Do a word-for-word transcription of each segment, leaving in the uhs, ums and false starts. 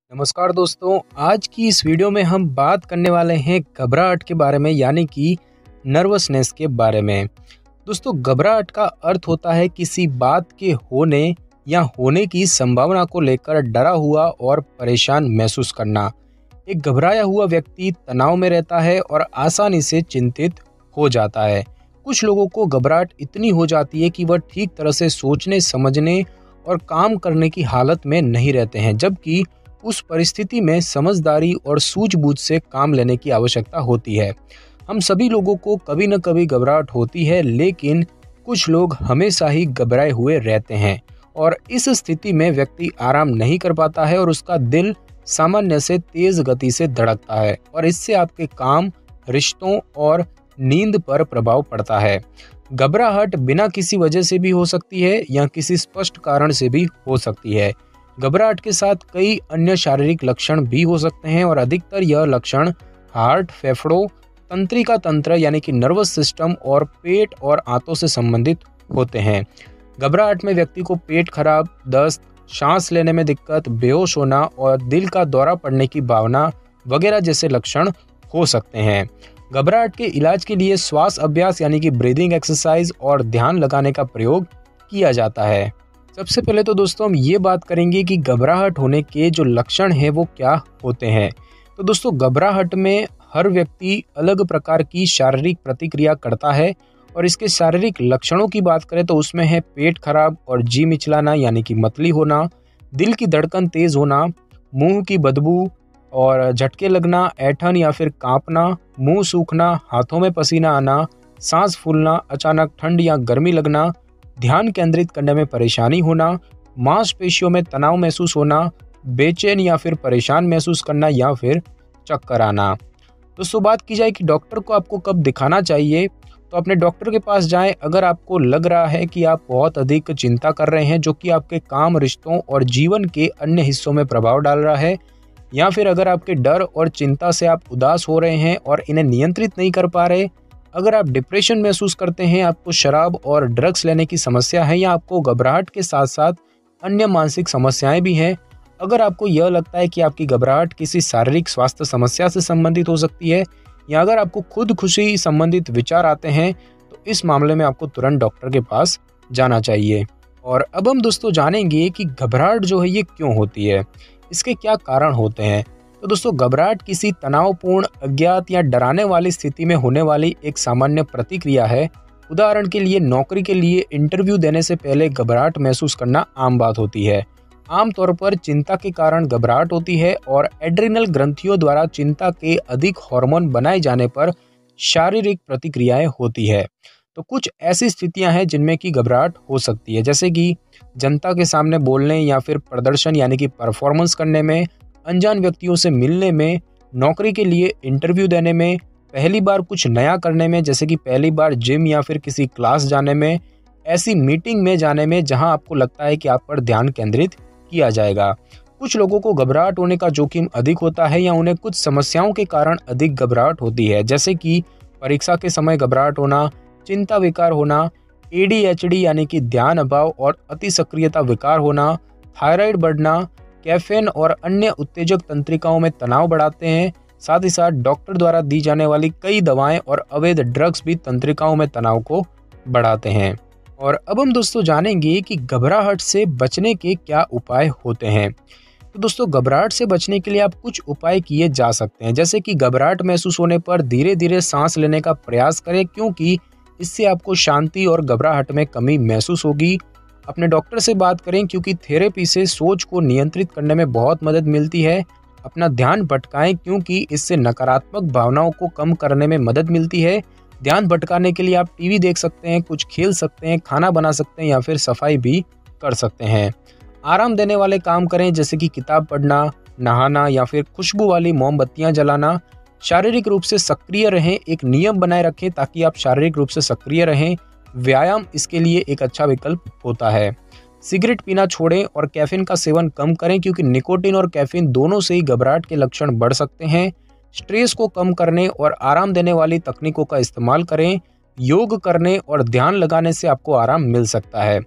नमस्कार दोस्तों, आज की इस वीडियो में हम बात करने वाले हैं घबराहट के बारे में, यानी कि नर्वसनेस के बारे में। दोस्तों, घबराहट का अर्थ होता है किसी बात के होने या होने की संभावना को लेकर डरा हुआ और परेशान महसूस करना। एक घबराया हुआ व्यक्ति तनाव में रहता है और आसानी से चिंतित हो जाता है। कुछ लोगों को घबराहट इतनी हो जाती है कि वह ठीक तरह से सोचने, समझने और काम करने की हालत में नहीं रहते हैं, जबकि उस परिस्थिति में समझदारी और सूझबूझ से काम लेने की आवश्यकता होती है। हम सभी लोगों को कभी न कभी घबराहट होती है, लेकिन कुछ लोग हमेशा ही घबराए हुए रहते हैं और इस स्थिति में व्यक्ति आराम नहीं कर पाता है और उसका दिल सामान्य से तेज गति से धड़कता है और इससे आपके काम, रिश्तों और नींद पर प्रभाव पड़ता है। घबराहट बिना किसी वजह से भी हो सकती है या किसी स्पष्ट कारण से भी हो सकती है। घबराहट के साथ कई अन्य शारीरिक लक्षण भी हो सकते हैं और अधिकतर यह लक्षण हार्ट, फेफड़ों, तंत्रिका तंत्र यानी कि नर्वस सिस्टम और पेट और आंतों से संबंधित होते हैं। घबराहट में व्यक्ति को पेट खराब, दस्त, सांस लेने में दिक्कत, बेहोश होना और दिल का दौरा पड़ने की भावना वगैरह जैसे लक्षण हो सकते हैं। घबराहट के इलाज के लिए श्वास अभ्यास यानी कि ब्रीदिंग एक्सरसाइज और ध्यान लगाने का प्रयोग किया जाता है। सबसे पहले तो दोस्तों हम ये बात करेंगे कि घबराहट होने के जो लक्षण हैं वो क्या होते हैं। तो दोस्तों, घबराहट में हर व्यक्ति अलग प्रकार की शारीरिक प्रतिक्रिया करता है और इसके शारीरिक लक्षणों की बात करें तो उसमें है पेट खराब और जी मिचलाना यानी कि मतली होना, दिल की धड़कन तेज होना, मुंह की बदबू और झटके लगना, ऐंठन या फिर कांपना, मुंह सूखना, हाथों में पसीना आना, सांस फूलना, अचानक ठंड या गर्मी लगना, ध्यान केंद्रित करने में परेशानी होना, मांसपेशियों में तनाव महसूस होना, बेचैन या फिर परेशान महसूस करना या फिर चक्कर आना। दोस्तों, बात की जाए कि डॉक्टर को आपको कब दिखाना चाहिए, तो अपने डॉक्टर के पास जाएं अगर आपको लग रहा है कि आप बहुत अधिक चिंता कर रहे हैं जो कि आपके काम, रिश्तों और जीवन के अन्य हिस्सों में प्रभाव डाल रहा है, या फिर अगर आपके डर और चिंता से आप उदास हो रहे हैं और इन्हें नियंत्रित नहीं कर पा रहे, अगर आप डिप्रेशन महसूस करते हैं, आपको शराब और ड्रग्स लेने की समस्या है या आपको घबराहट के साथ साथ अन्य मानसिक समस्याएं भी हैं, अगर आपको यह लगता है कि आपकी घबराहट किसी शारीरिक स्वास्थ्य समस्या से संबंधित हो सकती है या अगर आपको खुद खुशी संबंधित विचार आते हैं, तो इस मामले में आपको तुरंत डॉक्टर के पास जाना चाहिए। और अब हम दोस्तों जानेंगे कि घबराहट जो है ये क्यों होती है, इसके क्या कारण होते हैं। तो दोस्तों, घबराहट किसी तनावपूर्ण, अज्ञात या डराने वाली स्थिति में होने वाली एक सामान्य प्रतिक्रिया है। उदाहरण के लिए, नौकरी के लिए इंटरव्यू देने से पहले घबराहट महसूस करना आम बात होती है। आमतौर पर चिंता के कारण घबराहट होती है और एड्रिनल ग्रंथियों द्वारा चिंता के अधिक हार्मोन बनाए जाने पर शारीरिक प्रतिक्रियाएं होती है। तो कुछ ऐसी स्थितियां हैं जिनमें की घबराहट हो सकती है, जैसे कि जनता के सामने बोलने या फिर प्रदर्शन यानी कि परफॉर्मेंस करने में, अनजान व्यक्तियों से मिलने में, नौकरी के लिए इंटरव्यू देने में, पहली बार कुछ नया करने में जैसे कि पहली बार जिम या फिर किसी क्लास जाने में, ऐसी मीटिंग में जाने में जहां आपको लगता है कि आप पर ध्यान केंद्रित किया जाएगा। कुछ लोगों को घबराहट होने का जोखिम अधिक होता है या उन्हें कुछ समस्याओं के कारण अधिक घबराहट होती है, जैसे कि परीक्षा के समय घबराहट होना, चिंता विकार होना, ए डी एच डी यानी कि ध्यान अभाव और अति सक्रियता विकार होना, थायराइड बढ़ना, कैफीन और अन्य उत्तेजक तंत्रिकाओं में तनाव बढ़ाते हैं। साथ ही साथ डॉक्टर द्वारा दी जाने वाली कई दवाएं और अवैध ड्रग्स भी तंत्रिकाओं में तनाव को बढ़ाते हैं। और अब हम दोस्तों जानेंगे कि घबराहट से बचने के क्या उपाय होते हैं। तो दोस्तों, घबराहट से बचने के लिए आप कुछ उपाय किए जा सकते हैं, जैसे कि घबराहट महसूस होने पर धीरे धीरे सांस लेने का प्रयास करें, क्योंकि इससे आपको शांति और घबराहट में कमी महसूस होगी। अपने डॉक्टर से बात करें, क्योंकि थेरेपी से सोच को नियंत्रित करने में बहुत मदद मिलती है। अपना ध्यान भटकाएं, क्योंकि इससे नकारात्मक भावनाओं को कम करने में मदद मिलती है। ध्यान भटकाने के लिए आप टीवी देख सकते हैं, कुछ खेल सकते हैं, खाना बना सकते हैं या फिर सफाई भी कर सकते हैं। आराम देने वाले काम करें, जैसे कि किताब पढ़ना, नहाना या फिर खुशबू वाली मोमबत्तियां जलाना। शारीरिक रूप से सक्रिय रहें, एक नियम बनाए रखें ताकि आप शारीरिक रूप से सक्रिय रहें। व्यायाम इसके लिए एक अच्छा विकल्प होता है। सिगरेट पीना छोड़ें और कैफीन का सेवन कम करें, क्योंकि निकोटीन और कैफीन दोनों से ही घबराहट के लक्षण बढ़ सकते हैं। स्ट्रेस को कम करने और आराम देने वाली तकनीकों का इस्तेमाल करें। योग करने और ध्यान लगाने से आपको आराम मिल सकता है।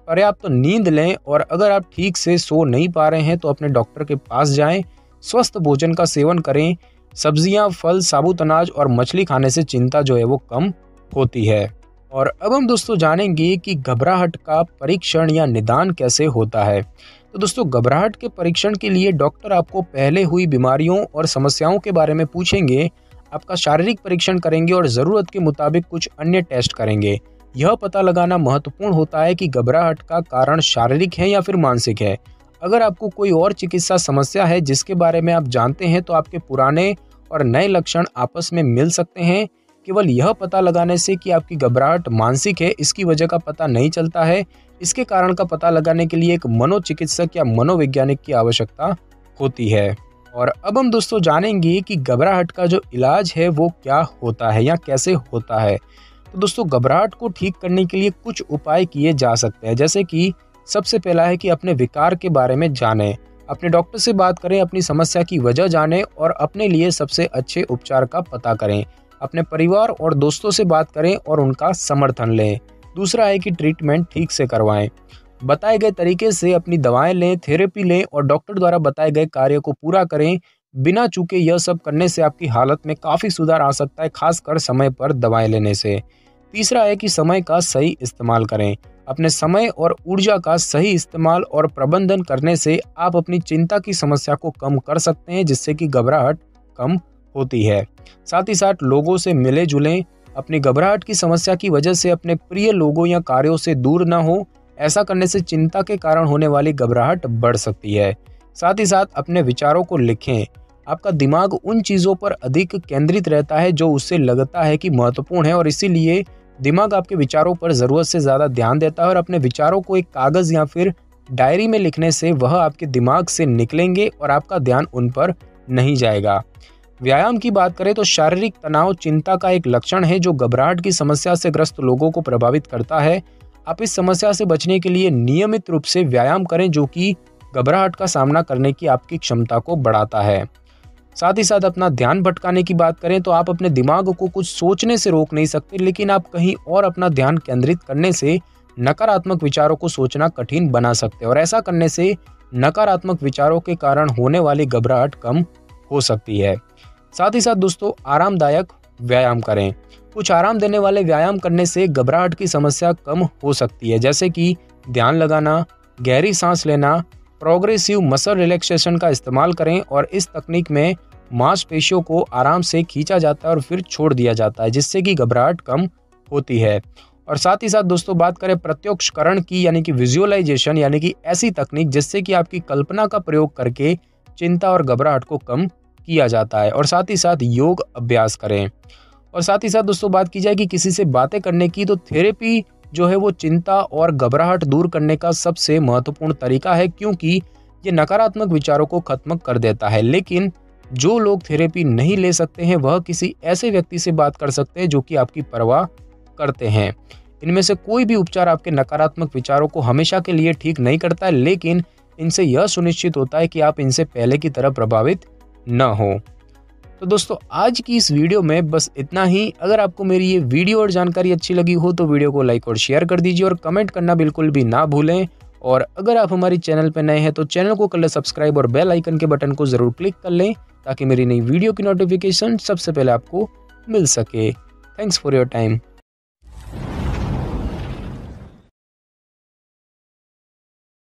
पर्याप्त नींद लें और अगर आप ठीक से सो नहीं पा रहे हैं तो अपने डॉक्टर के पास जाएं। स्वस्थ भोजन का सेवन करें। सब्जियां, फल, साबुत अनाज और मछली खाने से चिंता जो है वो कम होती है। और अब हम दोस्तों जानेंगे कि घबराहट का परीक्षण या निदान कैसे होता है। तो दोस्तों घबराहट के परीक्षण के लिए डॉक्टर आपको पहले हुई बीमारियों और समस्याओं के बारे में पूछेंगे, आपका शारीरिक परीक्षण करेंगे और ज़रूरत के मुताबिक कुछ अन्य टेस्ट करेंगे। यह पता लगाना महत्वपूर्ण होता है कि घबराहट का कारण शारीरिक है या फिर मानसिक है। अगर आपको कोई और चिकित्सा समस्या है जिसके बारे में आप जानते हैं तो आपके पुराने और नए लक्षण आपस में मिल सकते हैं। केवल यह पता लगाने से कि आपकी घबराहट मानसिक है इसकी वजह का पता नहीं चलता है। इसके कारण का पता लगाने के लिए एक मनोचिकित्सक या मनोवैज्ञानिक की आवश्यकता होती है। और अब हम दोस्तों जानेंगे कि घबराहट का जो इलाज है वो क्या होता है या कैसे होता है। तो दोस्तों घबराहट को ठीक करने के लिए कुछ उपाय किए जा सकते हैं, जैसे कि सबसे पहला है कि अपने विकार के बारे में जानें। अपने डॉक्टर से बात करें, अपनी समस्या की वजह जानें और अपने लिए सबसे अच्छे उपचार का पता करें। अपने परिवार और दोस्तों से बात करें और उनका समर्थन लें। दूसरा है कि ट्रीटमेंट ठीक से करवाएं। बताए गए तरीके से अपनी दवाएं लें, थेरेपी लें और डॉक्टर द्वारा बताए गए कार्य को पूरा करें। बिना चूके यह सब करने से आपकी हालत में काफ़ी सुधार आ सकता है, खासकर समय पर दवाएं लेने से। तीसरा है कि समय का सही इस्तेमाल करें। अपने समय और ऊर्जा का सही इस्तेमाल और प्रबंधन करने से आप अपनी चिंता की समस्या को कम कर सकते हैं, जिससे कि घबराहट कम होती है। साथ ही साथ लोगों से मिले जुलें। अपनी घबराहट की समस्या की वजह से अपने प्रिय लोगों या कार्यों से दूर न हो। ऐसा करने से चिंता के कारण होने वाली घबराहट बढ़ सकती है। साथ ही साथ अपने विचारों को लिखें। आपका दिमाग उन चीज़ों पर अधिक केंद्रित रहता है जो उससे लगता है कि महत्वपूर्ण है और इसीलिए दिमाग आपके विचारों पर ज़रूरत से ज़्यादा ध्यान देता है। और अपने विचारों को एक कागज़ या फिर डायरी में लिखने से वह आपके दिमाग से निकलेंगे और आपका ध्यान उन पर नहीं जाएगा। व्यायाम की बात करें तो शारीरिक तनाव चिंता का एक लक्षण है जो घबराहट की समस्या से ग्रस्त लोगों को प्रभावित करता है। आप इस समस्या से बचने के लिए नियमित रूप से व्यायाम करें, जो कि घबराहट का सामना करने की आपकी क्षमता को बढ़ाता है। साथ ही साथ अपना ध्यान भटकाने की बात करें तो आप अपने दिमाग को कुछ सोचने से रोक नहीं सकते, लेकिन आप कहीं और अपना ध्यान केंद्रित करने से नकारात्मक विचारों को सोचना कठिन बना सकते हैं और ऐसा करने से नकारात्मक विचारों के कारण होने वाली घबराहट कम हो सकती है। साथ ही साथ दोस्तों आरामदायक व्यायाम करें। कुछ आराम देने वाले व्यायाम करने से घबराहट की समस्या कम हो सकती है, जैसे कि ध्यान लगाना, गहरी सांस लेना, प्रोग्रेसिव मसल रिलैक्सेशन का इस्तेमाल करें और इस तकनीक में मांसपेशियों को आराम से खींचा जाता है और फिर छोड़ दिया जाता है, जिससे कि घबराहट कम होती है। और साथ ही साथ दोस्तों बात करें प्रत्योक्षकरण की, यानी कि विजुअलाइजेशन, यानी कि ऐसी तकनीक जिससे कि आपकी कल्पना का प्रयोग करके चिंता और घबराहट को कम किया जाता है। और साथ ही साथ योग अभ्यास करें। और साथ ही साथ दोस्तों बात की जाए कि किसी से बातें करने की, तो थेरेपी जो है वो चिंता और घबराहट दूर करने का सबसे महत्वपूर्ण तरीका है, क्योंकि ये नकारात्मक विचारों को खत्म कर देता है। लेकिन जो लोग थेरेपी नहीं ले सकते हैं वह किसी ऐसे व्यक्ति से बात कर सकते हैं जो कि आपकी परवाह करते हैं। इनमें से कोई भी उपचार आपके नकारात्मक विचारों को हमेशा के लिए ठीक नहीं करता है, लेकिन इनसे यह सुनिश्चित होता है कि आप इनसे पहले की तरह प्रभावित न हो। तो दोस्तों आज की इस वीडियो में बस इतना ही। अगर आपको मेरी ये वीडियो और जानकारी अच्छी लगी हो तो वीडियो को लाइक और शेयर कर दीजिए और कमेंट करना बिल्कुल भी ना भूलें। और अगर आप हमारी चैनल पर नए हैं तो चैनल को कर लें सब्सक्राइब और बेल आइकन के बटन को ज़रूर क्लिक कर लें, ताकि मेरी नई वीडियो की नोटिफिकेशन सबसे पहले आपको मिल सके। Thanks for your time.